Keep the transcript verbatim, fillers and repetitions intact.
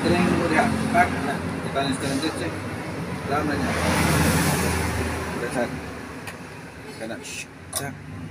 String mo diha. Back na. Kita ni string dito. Lama niya. Dasar. Kana. Shh.